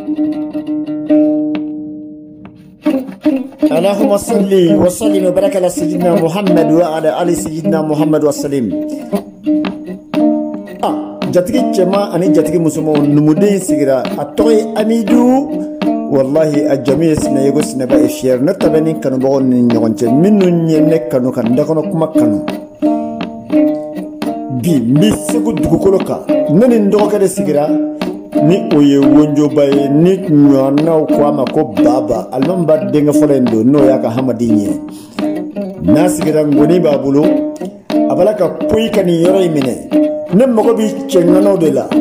اللهم صل وسلم وبارك على سيدنا محمد وعلى ال سيدنا محمد وسلم. جاتكي جما اني جاتكي مسمو نمودي سيغرا اتوي اميدو والله الجميع سنيغو سنبا افير نتبني كانو بغون نيغونتي منو نينك كانو كان داكونو كما كانو bi misigu dugukoloka nani ndoka de sigira ni oye wonjo baye ni nyana kwa mako baba almamba denga folendo no yaka hamadinye nasigira ngoni babulo abalaka poika ni yoro imene ne mako bi chengano de la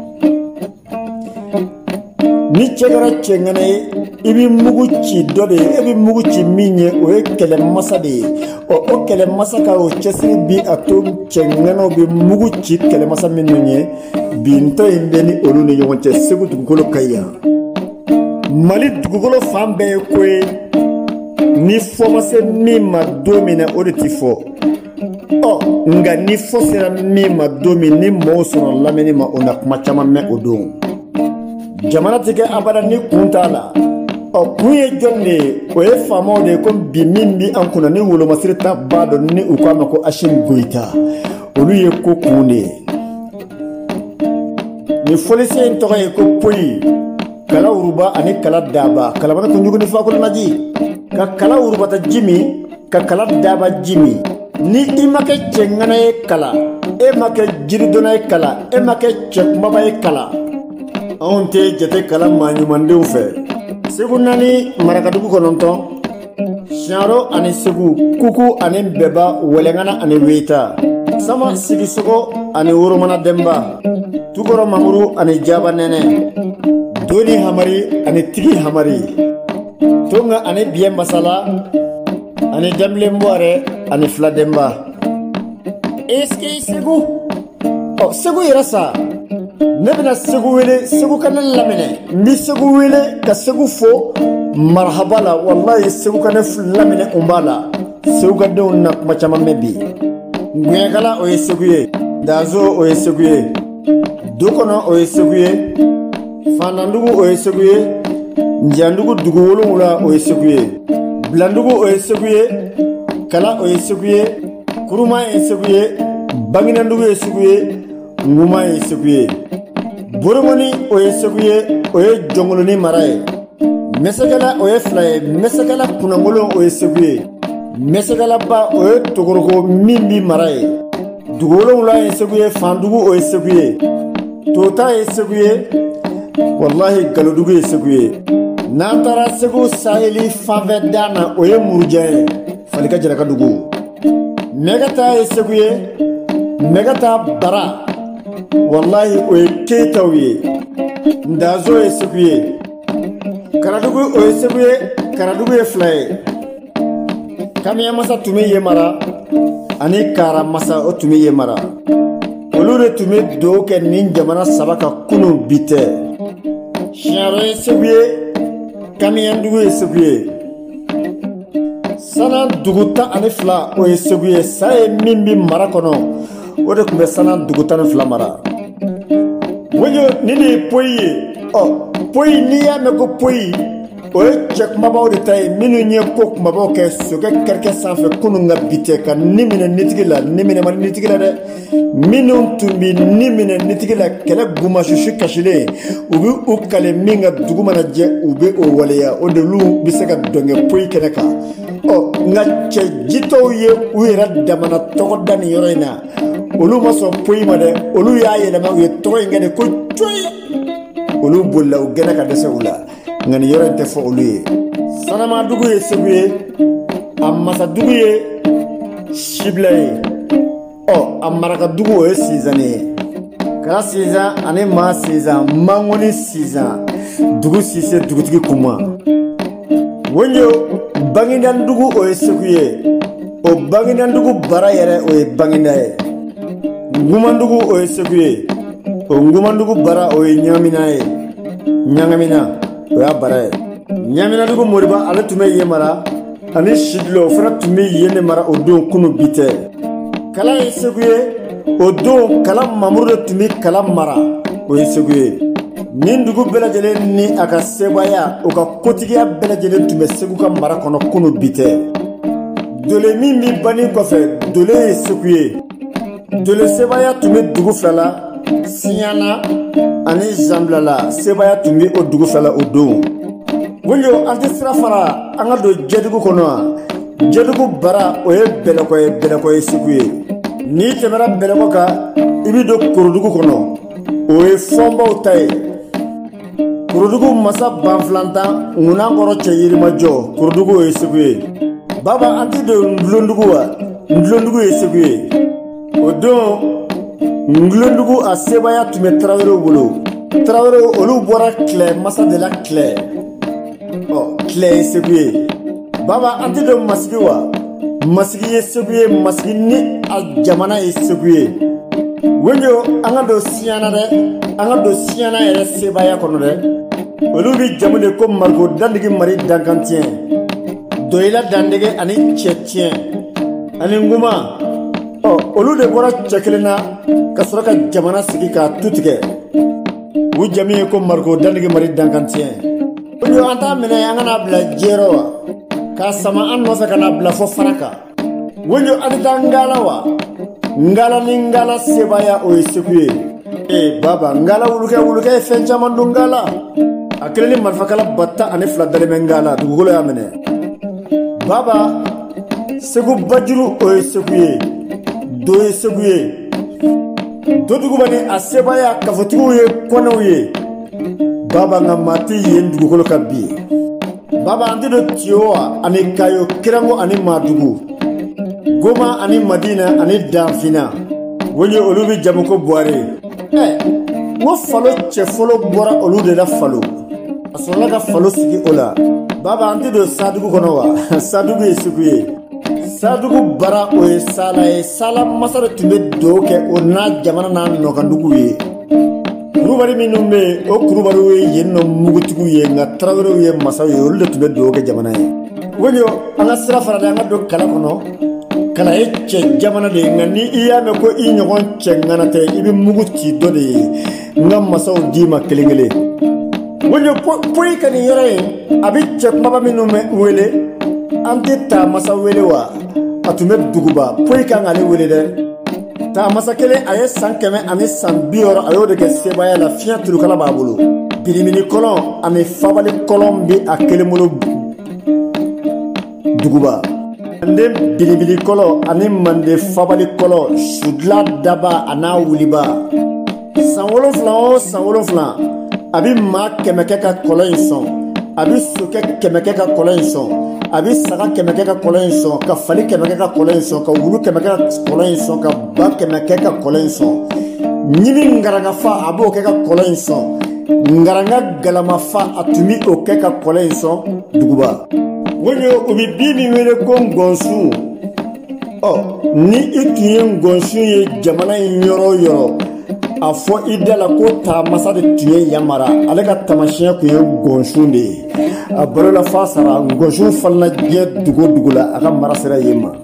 ni chegara chengane ibi muguchi dode ibi muguchi minye oye kele masade o kele masaka o chesri bi atom chengano bi muguchi kele masa minye binto imbeni olune yonte segu dugukolo kaya mali dugukolo fambe kwe ni fomase mima domine odetifo nga ni fosera mima domine moso lameni ma ona kuma chama me odon jamana tike abada ni kuntala kuye jonne o e famo de ko bimimbi ankuna ni wolo masirita bado ni ukama ko Ashim Goita olu ye ko kunde ni folise ntoka ye ko poi kala uruba ani kala daba kala bana ko nyuguni fa ko naji ka kala uruba ta jimi ka kala daba jimi ni imake chengana e kala e make jiridona e kala e make chekmaba e kala onte jete kala manyumande ufe segu nani marakadugu kononton sharo ani segu kuku ani beba welengana ani weta sama sigi sogo ani urumana demba tukoro mamuru ani jaba nene doni hamari ani tigi hamari tonga ani bien masala ani demle mbore ani fla demba eski segu segu irasa nebna segu wele segu kanal lamine mi segu wele ka segu fo marhabala wallahi segu kanal lamine umbala segu gadon na machama mebi ngegala o segu ye dazo o segu ye dokono o segu ye fanandugu o segu ye njandugu dugu wolula o segu ye blandugu o segu ye kala o segu ye kuruma o segu ye banginandugu o segu ye nguma o segu ye Burumoni oye seguye oye jongoloni maraye mesegala oye flaye mesegala kunangolo oye seguye mesegala ba oye togoroko mimbi maraye dugolo wula oye seguye fandugu oye seguye tota oye seguye wallahi galodugu oye seguye nantara segu saheli fanvedana oye murujaye falika jaraka dugu megata oye seguye megata bara wallahi oye keitawiye ndazo ye seguye karadugu oye seguye karadugu ye flaye kamiya masa tumi ye mara ani kara masa o tumi ye mara olu de tumi doke nin jamana sabaka kunu bite sharo ye seguye kamiya ndugu ye seguye sana duguta ani fla oye seguye saye mimbi mara kono o de kumbe sana duguta ni fla mara Woyo nini poyi poyi ni ya meko poyi oye check mabao de tay minu nye kok mabao ke soke kerke sanfe kununga bite ka nimine nitigila nimine man nitigila de minu tumbi nimine nitigila kele guma shushu kashile ubi ukale minga duguma na je ube o waleya o de lu biseka donge poyi keneka nga che jito ye uira damana toko dani yoroina olu maso poyi made olu ya yele ma ye to ngene ko toy olu bolla u gena ka dese ula ngani yorente fo olu ye sanama dugu ye seguye amma sa dugu ye shiblay amaraka dugu ye sizane kala siza ane ma siza mangoni siza dugu sise dugu tigi kuma wonyo bangindan dugu o ye seguye o bangindan dugu bara yere o ye bangindaye ngumandugu oye seguye o ngumandugu bara oye nyaminaye nyangamina oya bara nyamina dugu moriba ale tume ye mara ani shidlo fana tume yene mara o don kunu bite kala ye seguye o don kala mamuru tumi kala mara oye seguye nin dugu bɛɛ lajɛlen ni a ka sebaaya o ka kotigiya bɛɛ lajɛlen tun bɛ Segu ka mara kɔnɔ kunu bi tɛ. Dole min bi banni kɔfɛ Dole ye Segu ye. Dole sebaaya tun bɛ dugu fila la, Siɲana ani Zanbilala sebaaya tun bɛ o dugu fila la o don. Wonjo an tɛ sira fara an ka don Jɛdugu kɔnɔ wa? Jɛdugu bara o ye Bɛlɛkɔ ye, Bɛlɛkɔ ye Segu ye. N'i tɛmɛra Bɛlɛkɔ kan i bɛ don Korodugu kɔnɔ, o ye Fɔnbaw ta ye. Korodugu masa banfilantan Ŋunankɔrɔ cɛ Yirimajɔ, Korodugu ye Segu ye. Baba an tɛ don Ndulondugu wa? Ndulondugu ye Segu ye. O don Ndulondugu a sebaaya tun bɛ Tarawelew bolo. Tarawelew olu bɔra Kilɛ masa de la Kilɛ. Kilɛ ye Segu ye. Baba an tɛ don Masigi wa? Masigi ye Segu ye, Masigi ni a jamana ye Segu ye. Wonjo an ka don Siɲana dɛ, an ka don Siɲana yɛrɛ sebaaya kɔnɔ dɛ. Olu bi jamu de ko Marigo Dandigi Mari Dankantiɲɛ, Doyila Dandege ani Cɛtiɲɛ ani Nguma. Olu de bɔra cɛ kelen na ka sɔrɔ ka jamana sigi k'a tu tigɛ. U jamu ye ko Marigo Dandigi Mari Dankantiɲɛ. Wonjo an t'a minɛ an kana bila jɛyɔrɔ wa? K'a sama an nɔfɛ ka na bila fɔ Faraka. Wonjo an tɛ taa Ngala wa? Ngala ni Ngala sebaaya o ye Segu ye. Baba Ngala wulukɛ ye fɛn caman don Ngala. A kelen ni marifakala 12 dalen bɛ Ngala, dugukolo y'a minɛ. Baba Segu Bajuru o ye Segu ye. Do ye Segu ye. Do duguba ni a sebaaya kafotigiw ye Kɔnɛw ye. Baba nka maa tɛ yen dugukolo ka bi. Baba an tɛ don Tiyowa ani Kayo, Kirango ani Madugu, Goma ani Madina ani Danfina. Wonjo olu bi jamu ko Buhari. Ngo Falo cɛ fɔlɔ bɔra olu de la Falo. A sɔrɔla ka Falo sigi o la. Baba an tɛ don Sadugu kɔnɔ wa? Sadugu ye Segu ye. Sadugu bara o ye Sala ye. Sala masa de tun bɛ dɔw kɛ o n'a jamana n'a nɔkandugu ye. Kulubali minnu bɛ yen o Kulubaliw ye yen nɔ mugutigiw ye, nka Tarawelew ye masaw ye, olu de tun bɛ dɔw kɛ jamana ye. Wonjo an ka sira fara de an ka don Kala kɔnɔ. Kala ye cɛ jamana de ye, nka ni i y'a mɛn ko i ɲɔgɔn cɛ ŋana tɛ i bɛ mugu ci dɔ de ye. N ka masaw d'i ma kelen kelen. Wonjo poyi ka nin yɔrɔ in a bɛ cɛ kumaba minnu wele, an tɛ taa masa wele wa? A tun bɛ duguba, poyi kan k'ale wele dɛ. Taa masa kelen a ye san 100 ani san 50 a y'o de kɛ sebaaya la, fiɲɛ turukala b'a bolo. Birimini kɔlɔn ani Fabali kɔlɔn bɛ a kelen bolo duguba. Mande Bilibili kɔlɔn ani Mande Fabali kɔlɔn, Sudla daba a n'a wuliba. San 7 o san 7 a bɛ maa 100 kɛ ka kɔlɔn in sɔn, a bɛ sokɛ 100 kɛ ka kɔlɔn in sɔn, a bɛ saga 100 kɛ ka kɔlɔn in sɔn, ka fali 100 kɛ ka kɔlɔn in sɔn, ka wulu 100 kɛ ka kɔlɔn in sɔn, ka ba 100 kɛ ka kɔlɔn in sɔn. Ɲimi ngarangafa a b'o kɛ ka kɔlɔn in sɔn. Ngaranga galamafa a tun bɛ o kɛ ka kɔlɔn in sɔn duguba. Wonjo u bɛ bin min wele ko Ngɔnsu. Ni i tun ye Ngɔnsu ye jamana in yɔrɔ o yɔrɔ, a fɔ i da la ko taamasa de tun ye yamara, ale ka tamasiyɛn tun ye Ngɔnsu de ye. A balola fa sara, Ngɔnsu falenna diɲɛ dugu o dugu la, a ka mara sera yen ma.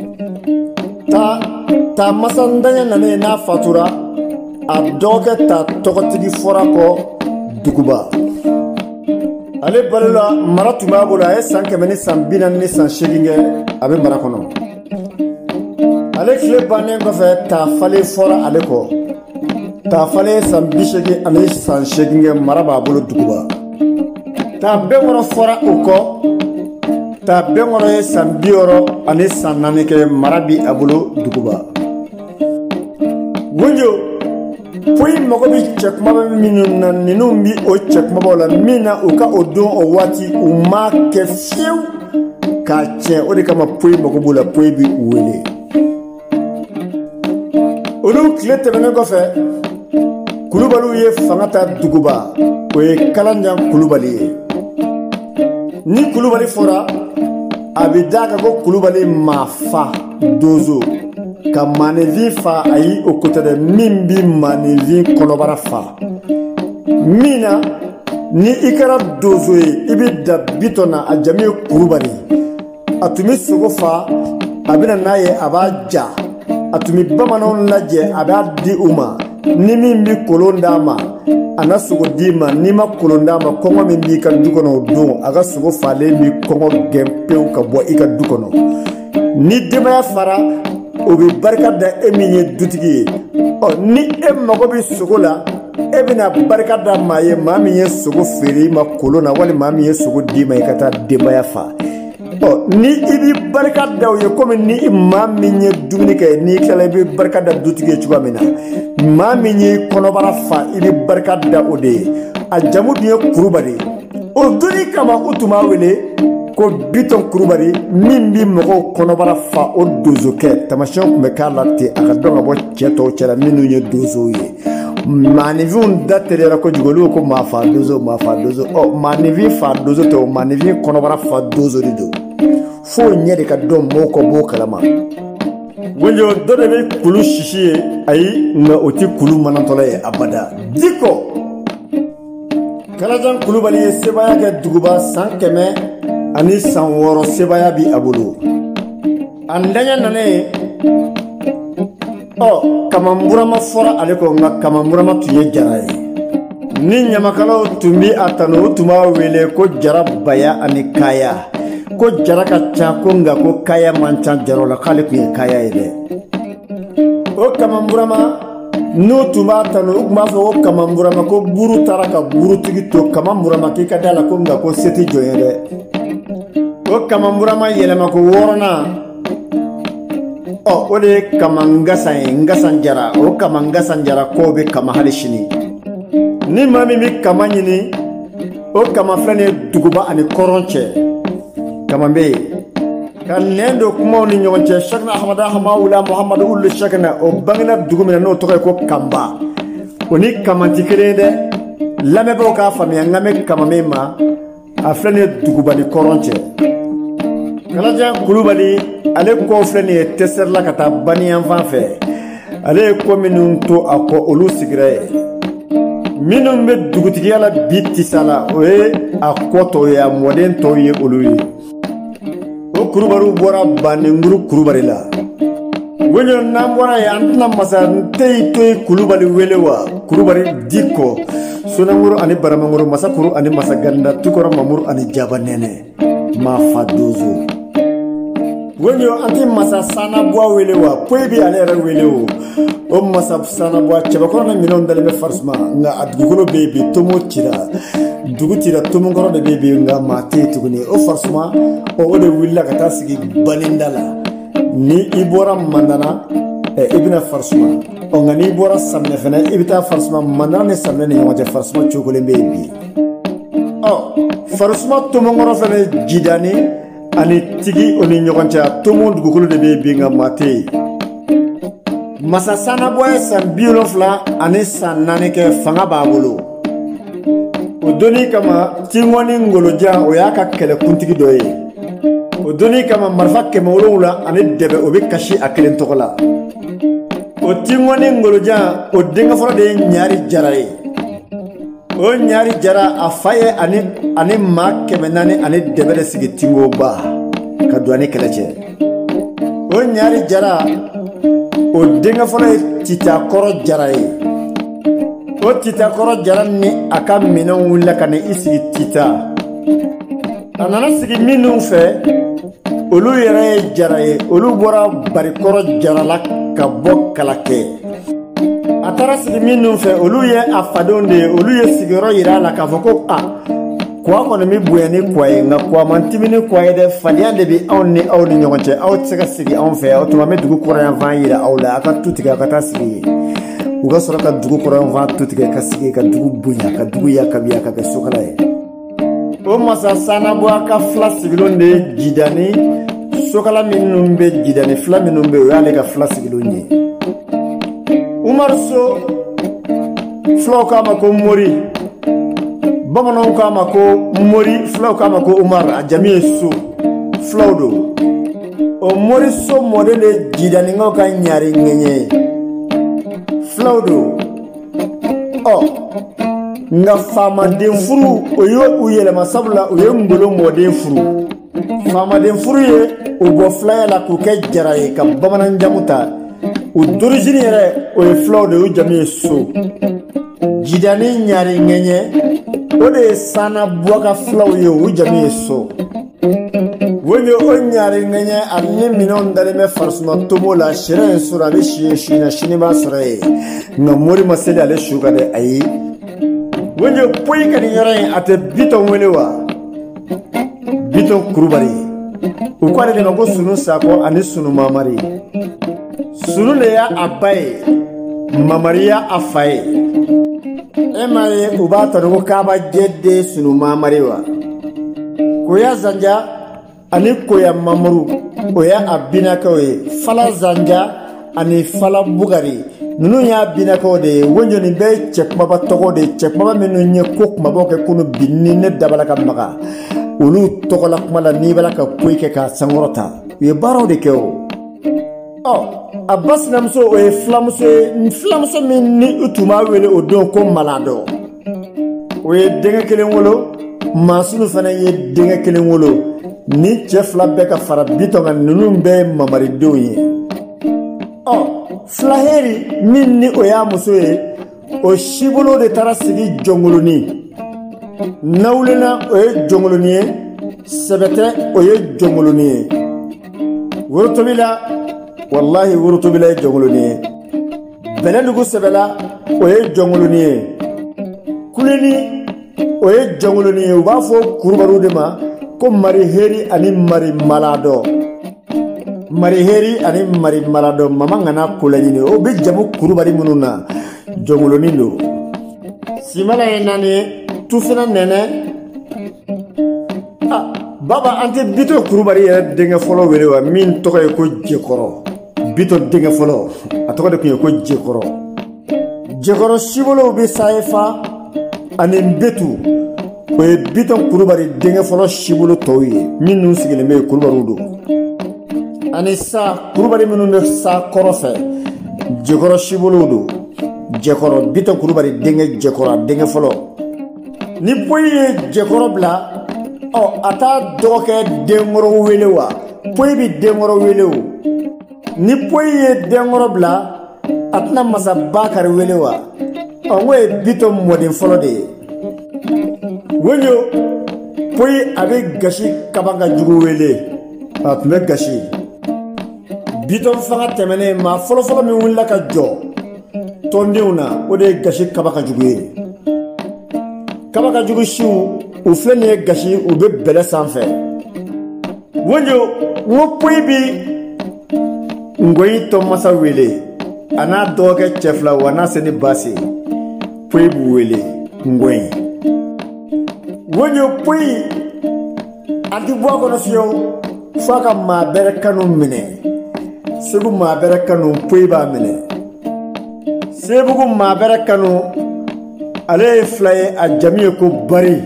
Taamasa Ntaɲa nanen n'a fatura, a dɔgɔkɛ ta tɔgɔtigi fɔra kɔ duguba. Ale balola mara tun b'a bolo, a ye san 100 ni san 40 ni san 8 kɛ a bɛ mara kɔnɔ. Ale tile bannen kɔfɛ Taafale fɔra ale kɔ. Taafale ye san 80 ani san 8 kɛ mara b'a bolo duguba. Taabɛnkɔrɔ fɔra o kɔ. Taabɛnkɔrɔ ye san 60 ani san 4 kɛ mara bi a bolo duguba. Wonjo poyi mago bi cɛ kumaba minnu na, ninnu bi o cɛ kumabaw la min na u ka o don o waati u ma kɛ fiyewu k'a tiɲɛ. O de kama poyi mago b'u la, poyi bi u wele. Olu tile tɛmɛnen kɔfɛ Kulubaliw ye fanga ta duguba, o ye Kalanjan Kulubali ye. Ni Kulubali fɔra a bɛ da ka ko Kulubali maa fa Dozo, ka maanifin fa ayi o ko tɛ dɛ, min bi maanifin kɔnɔbara fa. Min na ni i kɛra Dozo ye i bɛ da Bitɔn na, a jamu ye Kulubali. A tun bɛ sogo fa, a bɛ na n'a ye a b'a ja, a tun bɛ bamananw lajɛ a b'a di u ma, ni min bi kolon d'a ma a na sogo d'i ma n'i ma kolon d'a ma kɔngɔ min b'i ka du kɔnɔ o don a ka sogo falen bi kɔngɔ gɛn pewu ka bɔ i ka du kɔnɔ ni denbaya fara o bɛ barika da e min ye dutigi ye ni e mago bɛ sogo la e bɛna barika da maa ye maa min ye sogo feere i ma kolon na wali maa min ye sogo d'i ma i ka taa denbaya fa ni i bɛ barika da o ye komi ni maa min ye dumuni kɛ n'i kilala i bɛ barika da dutigi ye cogoya min na maa min ye kɔnɔbara fa i bɛ barika da o de ye a jamu dun ye Kulubali o donni kama u tun b'a wele ko Biton Kulubali min bi mɔgɔw kɔnɔbara fa o dozokɛ tamasiyɛnw tun bɛ k'a la ten a ka dɔn ka bɔ cɛ tɔw cɛla minnu ye dozow ye maanifinw da teliyara kojugu olu ko maa fa dozo maanifin fa dozo tɛ o maanifin kɔnɔbara fa dozo de don fo ɲɛ de ka dɔn mɔgɔw ka bɔ kalama wonjo dɔ de bɛ kulu sisi ye ayi nka o tɛ kulu manatɔla ye abada Diko Kalajan Kulubali ye sebaya kɛ duguba san 100 ani san 6 sebaya bi a bolo a ntanya nanen Kamamburama fɔra ale ko nka Kamamburama tun ye jara ye ni ɲamakalaw tun bi a tanu u tun b'a wele ko Jara Baya ani Kaya ko jara ka ca ko nka ko Kaya man ca jaraw la k'ale tun ye Kaya ye dɛ o Kamamburama n'u tun b'a tanu u tun b'a fɔ ko Kamamburama ko buru taara ka burutigi to Kamamburama k'i ka da la ko nka ko se tɛ jɔn ye dɛ o Kamamburama yɛlɛma ko 6nan o de ye Kamangasan ye Ngasan Jara o Kamangasan Jara k'o bɛ Kama hali sini ni maa min bɛ Kama ɲini o Kama filɛ nin ye duguba ani kɔrɔn cɛ Kama bɛ yen ka nɛn don kumaw ni ɲɔgɔn cɛ Sakina Ahamada Hamawula Muhamadu Wulu Sakina o bangena dugu min na n'o tɔgɔ ye ko Kamba o ni Kama tɛ kelen ye dɛ lamɛnbaaw k'a faamuya n ka mɛn Kama min ma a filɛ nin ye duguba ni kɔrɔn cɛ Kalajan Kulubali ale ko filɛ nin ye Tɛsɛri la ka taa Baniyan fan fɛ ale ye ko minnu to a kɔ olu sigira ye minnu bɛ dugutigiya la bi Tisa la o ye a kɔ tɔw ye a mɔden tɔw ye olu ye o Kulubaliw bɔra Baninguru Kulubali la wonyo n'an bɔra ye an tɛna masa Nteyi Toyi Kulubali wele wa Kulubali Diko Sonanguru ani Baramanguru Masakuru ani Masaganda Tukɔrɔ Mamuru ani Jaba Nɛnɛ ma fa dozo wonyo an tɛ masa Sanabua wele wa poyi bi ale yɛrɛ wele o masa Sanabua cɛbakɔrɔ na minɛnw dalen bɛ farisuma nka a dugukolo bɛ yen bi tomo cira dugu cira tomokɔrɔ de bɛ yen bi nka maa tɛ yen tuguni o farisuma o de wulila ka taa sigi Balinda la ni i bɔra Mandana i bɛna farisuma nka n'i bɔra Saminɛ fana i bɛ taa farisuma Mandana ni Saminɛ ni ɲɔgɔn cɛ farisuma cogolen bɛ yen bi farisuma tomokɔrɔ fana jidani ani tigi o ni ɲɔgɔn cɛ tomo dugukolo de bɛ yen bi nka maa tɛ yen masa Sanabua ye san 70 ani san 4 kɛ fanga b'a bolo o donni kama Tingoni Ngolojan o y'a ka kɛlɛkuntigi dɔ ye o donni kama marifa 700 ani dɛbɛ o bɛ kasi a kelen tɔgɔ la o Tingoni Ngolojan o denkɛ fɔlɔ de ye Ɲari Jara ye o Ɲari Jara a fa ye ani maa 400 ani dɛbɛ de sigi Tingoba ka don ani kɛlɛ cɛ o Ɲari Jara o denkɛ fɔlɔ ye Titakɔrɔ Jara ye o Titakɔrɔ Jara ni a ka minɛnw wulila ka na i sigi Tita a nana sigi minnu fɛ olu yɛrɛ ye Jara ye olu bɔra Barikɔrɔ Jara la ka bɔ Kalakɛ a taara sigi minnu fɛ olu ye a fadenw de ye olu ye sigiyɔrɔ yira a la k'a fɔ ko kuwa kɔni bɛ bonya ni kuwa ye nka kuwa man timi ni kuwa ye dɛ fadenya de bɛ anw ni aw ni ɲɔgɔn cɛ aw tɛ se ka sigi anw fɛ o tuma an bɛ dugu kɔrɔyanfan yira aw la a ka tu tigɛ a ka taa sigi yen u ka sɔrɔ ka dugu kɔrɔyanfan tu tigɛ ka sigi ka dugu bonya ka dugu yakabiya ka kɛ sokala ye o masa Sanabua ka fila sigilenw de ye Jidani sokala minnu bɛ Jidani fila minnu bɛ o y'ale ka fila sigilenw ye Umaru So filaw k'a ma ko Mori bamananw k'a ma ko Mori filaw k'a ma ko Umaru a jamu ye So filaw don o Mori So mɔden de ye Jidanikaw ka Ɲari ŋɛɲɛ ye filaw don nka faamaden furu o ye u yɛlɛma sabula u ye Ngolo mɔden furu faamaden furu ye u bɔ filaya la k'u kɛ Jara ye ka bamanan jamu ta o d'origine yɛrɛ o ye fulaw de o jamu ye So. Jidani ɲari ŋɛɲɛ o de ye Sana Buwaka fulaw ye o jamu ye So. Wonye o ɲari ŋɛɲɛ ani minɛnw dalen bɛ farisuma tomo la sira in sɔrɔ a bɛ si ye sini na sini b'a sɔrɔ ye nka mori ma seli ale su kan dɛ ayi. Wonye poyi ka nin yɔrɔ in a tɛ Bitɔn wele wa? Bitɔn Kulubali u ko ale de ma ko Sunu Sakɔ ani Sunu Mamari. Sunu de y'a a ba ye Mamari y'a a fa ye. E m'a ye u b'a tɔn ko Kaaba jɛ de Sunu Mamari wa? Koya Zanja ani Koya Mamuru o y'a a binakaw ye. Fala Zanja ani Fala Bugari ninnu y'a binakaw de ye. Wonjo nin bɛɛ ye cɛ kumaba tɔgɔ de ye. Cɛ kumaba minnu ye ko kumabaw kɛ kunu bi ni ne dabala ka maga olu tɔgɔla kuma la n'i b'a ka poyi kɛ k'a sankɔrɔta u ye baaraw de kɛ o. A ba sinamuso o ye filamuso ye. Filamuso min ni u tun b'a wele o don ko Maladɔ o ye denkɛ kelen wolo. Masunu fana ye denkɛ kelen wolo. Ni cɛ fila bɛɛ ka fara Bitɔn kan ninnu bɛɛ ye Mamaridenw ye. Filaheri min ni o y'a muso ye o sibolo de taara sigi Jɔnkoloni. Nawulena o ye Jɔnkoloni ye. Sɛbɛtɛ o ye Jɔnkoloni ye. Worotobila wallahi Worotobila ye Jɔnkoloni ye. Bɛlɛdugu Sɛbɛla o ye Jɔnkoloni ye. Kuleni o ye Jɔnkoloni ye. U b'a fɔ Kulubaliw de ma ko Mariheri ani Mari Maladɔ. Mariheri ani Mari Maladɔ mama ŋana ko laɲini o bɛ jamu Kulubali minnu na Jɔnkoloni don. Simala ye naani ye. Tufina Nɛnɛ. Baba an tɛ Bitɔn Kulubali yɛrɛ denkɛ fɔlɔ wele wa min tɔgɔ ye ko Jekɔrɔ. Bitɔn denkɛ fɔlɔ a tɔgɔ de tun ye ko Jekɔrɔ. Jekɔrɔ sibolow bɛ Sayefa ani Nbetu o ye Bitɔn Kulubali denkɛ fɔlɔ sibolo tɔw ye minnu sigilen bɛ Kulubaliw don. Ani Sa Kulubali minnu bɛ Sa kɔrɔ fɛ Jekɔrɔ sibolow don. Jekɔrɔ Bitɔn Kulubali denkɛ Jekɔrɔ a denkɛ fɔlɔ. Ni poyi ye Jekɔrɔ bila a t'a dɔgɔkɛ Denkɔrɔ wele wa? Poyi bi Denkɔrɔ wele o. Ni poyi ye Denkɔrɔ bila a tɛna Masa Bakari wele wa? N ko ye Bitɔn mɔden fɔlɔ de ye. Wonyo poyi a bɛ Gasi Kaba ka jugu wele a tun bɛ Gasi. Bitɔn fanga tɛmɛnen maa fɔlɔfɔlɔ min wulila ka jɔ tɔndenw na o de ye Gasi Kaba ka jugu ye. Kaba ka jugu siw u filɛ nin ye Gasi u bɛ bɛlɛ sanfɛ. Wonjo n ko poyi bi Ngoyi Tɔmasa wele a n'a dɔgɔkɛ cɛ fila wa n'a seni Basi poyi b'u wele Ngoyi. Wonjo poyi a ti bɔ a kɔnɔ fiyewu f'a ka maa bɛrɛ kanu minɛ. Segu maa bɛrɛ kanu poyi b'a minɛ. Sebugu maa bɛrɛ kanu ale ye fila ye a jamu ye ko Bari.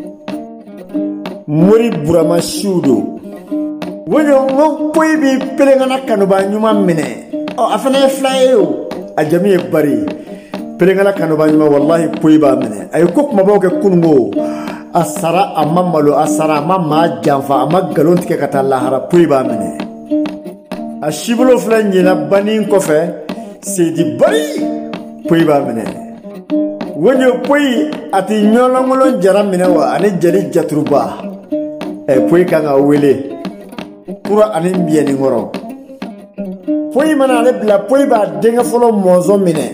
Mori Burama siw don. Wonjo n ko poyi bi Pelenkana kanuba ɲuman minɛ. A fana ye fila ye o a jamu ye Bari. Pelenkana kanuba ɲuman wallahi poyi b'a minɛ. A ye ko kumabaw kɛ kunungo a sara a ma malo a sara a ma maa janfa a ma nkalon tigɛ ka taa lahara poyi b'a minɛ. A sibolo filɛ ɲina banin kɔfɛ Seydi Bari poyi b'a minɛ. Wonjo poyi a ti ɲɔlɔnkolon jara minɛ wa ani jeli jaturuba poyi kan ka wele kura ani mbiyɛninkɔrɔ. Poyi mana ale bila poyi b'a denkɛ fɔlɔ mɔnzɔn minɛ.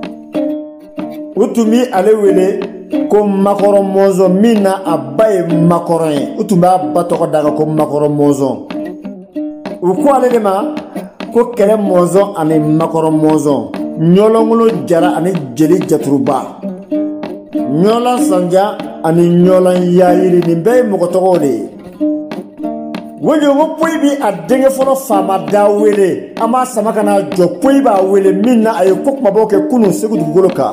U tun bi ale wele ko Makɔrɔ Mɔnzɔn min na a ba ye Makɔrɔ ye. U tun b'a ba tɔgɔ d'a kan ko Makɔrɔ Mɔnzɔn. U ko ale de ma ko Kɛlɛ Mɔnzɔn ani Makɔrɔ Mɔnzɔn. Ɲɔlɔnkolon jara ani jeli jaturuba. Ɲɔlan Sanja ani Ɲɔlan Yayiri nin bɛɛ ye mɔgɔ tɔgɔw de ye. Wonjo ko poyi bi a denkɛ fɔlɔ Faamada wele an b'a sama ka n'a jɔ poyi b'a wele min na a ye ko kumabaw kɛ kunun Segu dugukolo kan.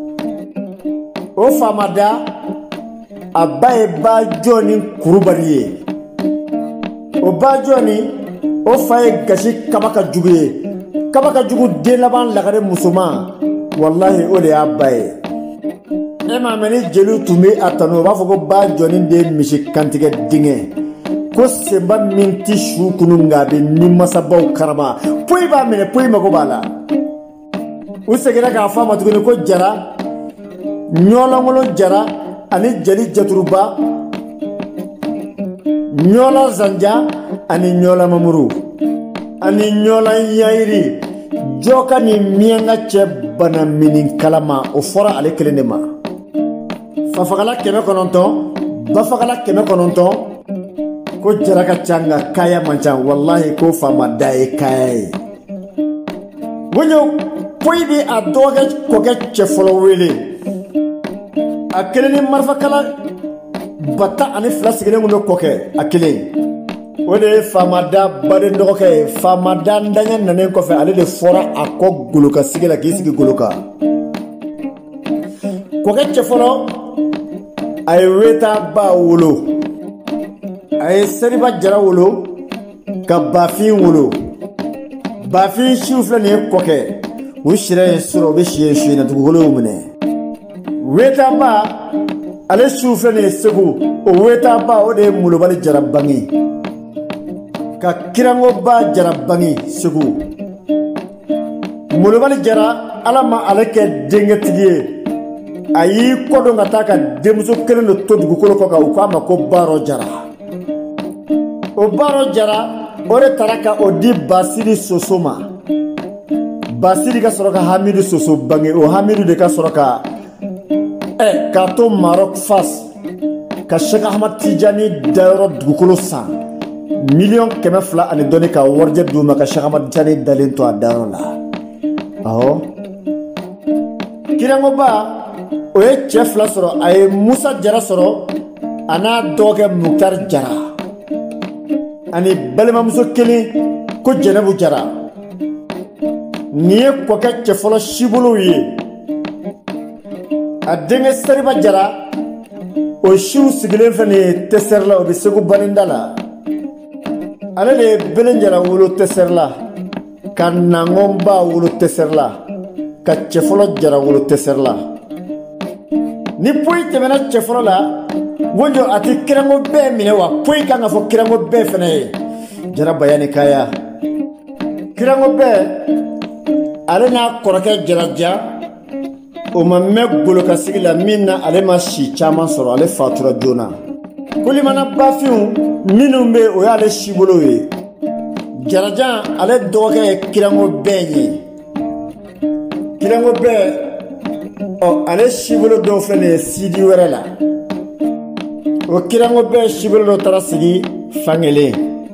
O Faamada a ba ye Bajɔni Kulubali ye. O Bajɔni o fa ye Gasi Kaba ka jugu ye. Kaba ka jugu den laban lagare musoman wallahi o de y'a ba ye. E m'a mɛn ni jeliw tun bɛ a tanu u b'a fɔ ko Bajɔni de ye misi kantigɛ dingɛ ko semba minti shu kununga be ni masabaw karama poy ba mene poy mako bala usegera ka fama tuguni ko jara nyola ngolo jara ani jali jaturuba nyola zanja ani nyola mamuru ani nyola yairi joka ni mianga che bana minin kalama o fora ale kelenema fa fagala keme kononton ba fagala keme kononton ko jara ka changa kaya mancha wallahi ko fama dai kaya wonyo poy bi adoga ko ke che folo wele akeleni marfa kala bata ani flasigene ngundo ko ke akelen wode famada bare ndoke famada ndanya nanen ko fe ale de fora akko guluka sigela kisigi guluka ko ke che folo ay weta ba wolo ay seriba jara wolo ka bafi wolo bafi shufla ne ko ke wishire suro be shiye shi na dugolo mune weta ba ale shufla ne segu o weta ba o de mulo bali jara bangi ka kirango ba jara bangi segu mulo bali jara alama alake dengetiye ayi kodo ngata ka demso kelen no to dugukolo ko ka ukama ko baro jara o baro jara ore taraka odi basiri sosoma basiri ka soroka hamidu soso bangi o hamidu de ka soroka ka to Maroc fas ka Sheikh Ahmad Tijani dayro dugukolo sa million keme fla ani doni ka warje duma ka Sheikh Ahmad Tijani dalen to adaro la aho kirango ba o ye chef la soro ay Musa Jara soro ana doge Muktar Jara ani balema muso keli ko Jenebu Jara niye ko ka chefolo shibulu ye adenge seriba jara o shiu sigilen fene teserla o bisegu banindala ale le belenjara wolo teserla kan nangomba wolo teserla ka chefolo jara wolo teserla ni poy temena chefolo la wonjo ati kirango be mine wa poy kanga fo kirango be fene jara bayani kaya kirango be ale na korake jara ja o ma me goloka sigila minna ale ma shi chama soro ale fatura jona kuli mana bafiu minnu be o yale shibolo ye jaraja ale doge kirango benye kirango be o ale shibolo do fene sidi werela o kirango be shibolo do tarasigi fangele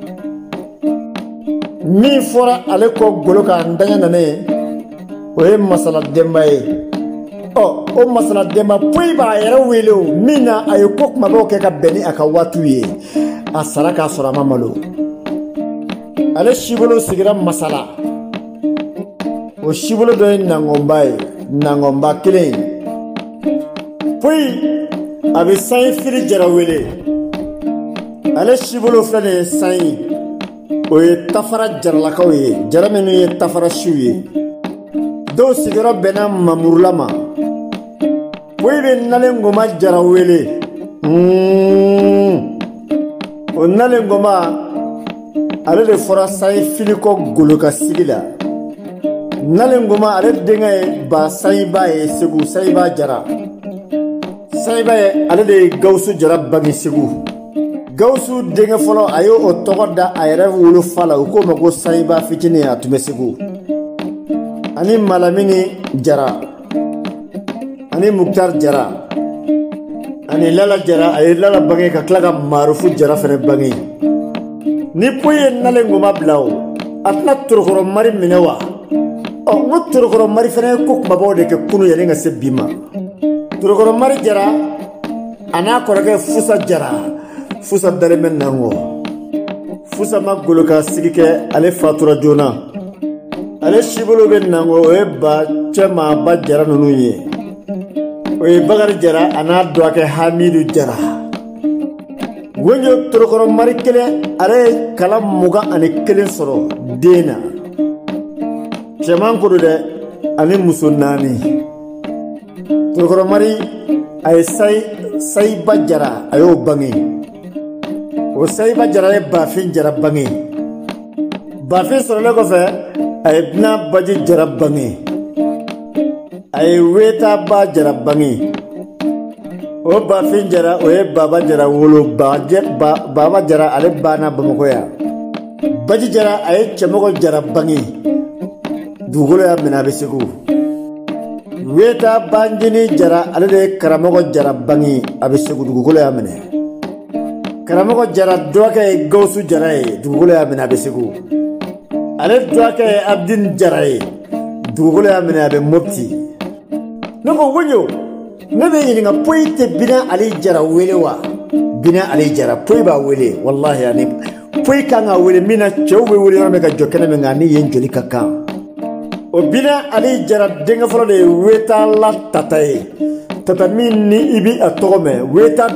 mi fora ale ko goloka ndanya nane o e masala dembaye o masala dema poy ba yara welo mina ay kok mabo ke ka beni aka watuye asara sora mamalo ale shibolo sigira masala o shibolo do nangomba kile poy abi sai fili jara wele ale shibolo flane sai o ye tafara jarla kawye jara menu ye tafara shuye do sigira bena mamurlama poy be nalengoma jara wele o nalengoma ale de fora sai filiko goloka sigila nalengoma ale denga ba sai ba e segu sai ba jara sai ba ale de gausu jara bagi segu gausu denga folo ayo o togoda ayre wulu fala ko mako sai ba fitini atume segu ani malamini jara ani Muktar Jara ani Lala Jara ay Lala bangi ka klaga marufu jara fere bangi ni poye nalengoma blaw atna turkhoro mari minewa o ngo turkhoro mari fere ko babo de ke kunu yele nga sebima turkhoro mari jara ana korage fusa jara fusa dare men nango fusa magoloka sigike ale fatura jona ale shibolo ben nango e ba chema ba jara nunye oye bagar jara ana doake hamidu jara wonyo turkoro mari kele are kala muga ani kelen soro dena cheman ko de ani musunani turkoro mari ay say bajara ayo bangi o sayiba jara ye bafin jara bange bafin sɔrɔlen kɔfɛ a ye dunan baji jara bange a ye weta ba jara bange o bafin jara o ye baba jara wolo baba jara ale banna Bamakɔ yan baji jara a ye cɛmɔgɔ jara bange dugukolo y'a minɛ a bɛ Segu weta banjini jara ale de ye karamɔgɔ jara bange a bɛ Segu dugukolo y'a minɛ karamɔgɔ jara dɔgɔkɛ ye Gawusu jara ye dugukolo y'a minɛ a bɛ Segu ale dɔgɔkɛ ye Abdin jara ye dugukolo y'a minɛ a bɛ Mopti ne ko Woɲo ne bɛ ɲininka Poyi tɛ Bina Ali Jara wele wa Bina Ali Jara Poyi b'a wele wallahi ani Poyi kan ka wele min na cɛw bɛ wele yɔrɔ min ka jɔ kɛnɛ min kan ni yen joli ka kan o Bina Ali Jara denkɛ fɔlɔ de ye weta la tata ye tata min ni i bi a tɔgɔ mɛn weta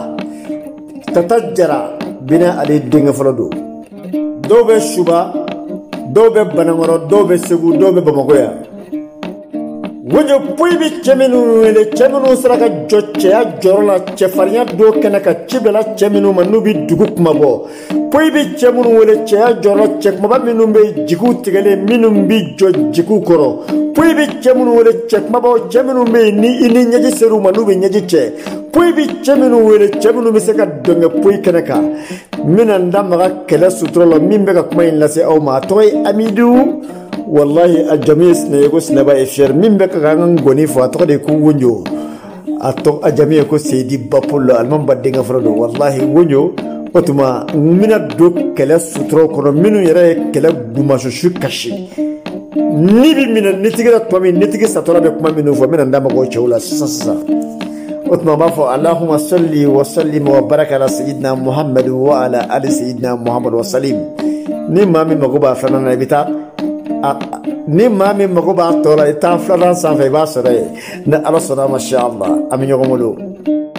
tata jara Bina Ali denkɛ fɔlɔ don dɔw bɛ Suba dɔw bɛ Banankɔrɔ dɔw bɛ Segu dɔw bɛ Bamakɔ yan Woɲo Poyi bi cɛ minnu wele cɛ minnu sera ka jɔ cɛya jɔyɔrɔ la cɛfarinya don kɛnɛ ka ci bila cɛ minnu ma n'u bi dugu kuma bɔ Poyi bi cɛ minnu wele cɛya jɔyɔrɔ cɛ kumaba minnu bɛ jigiw tigɛlen minnu bi jɔ jigiw kɔrɔ Poyi bi cɛ minnu wele cɛ kumabaw cɛ minnu bɛ yen ni i ni ɲɛji ser'u ma n'u bɛ ɲɛji cɛ Poyi bi cɛ minnu wele cɛ minnu bɛ se ka dɔnkɛ Poyi kɛnɛ kan n bɛna n da maga kɛlɛ sutura la min bɛ ka kuma in lase aw ma a tɔgɔ ye Amidu wallahi a jamu ye Sinaye ko Sinaba est fier min bɛ ka kan ka ngɔni fɔ a tɔgɔ de ye ko Woɲo a jamu ye ko Seydi Bapolo alimami ba denkɛ fɔlɔ don wallahi Woɲo o tuma n bɛna don kɛlɛ suturaw kɔnɔ minnu yɛrɛ ye kɛlɛ gumasosu kasi ni bi minɛ nitigi la tuma min nitigi satɔla bɛ kuma minnu fɔ n bɛna n da maga o cɛw la sisan o tuma n b'a fɔ Allahumma salli wa sallim wa baraka ala sayyidina Muhammad wa ala ali sayyidina Muhammad wa salim ni maa min mago b'a fɛn na i bɛ taa ni maa min mago b'a tɔ la i taa filanan sanfɛ i b'a sɔrɔ yen ni Ala sɔnna ma sha Allah an bɛ ɲɔgɔn bolo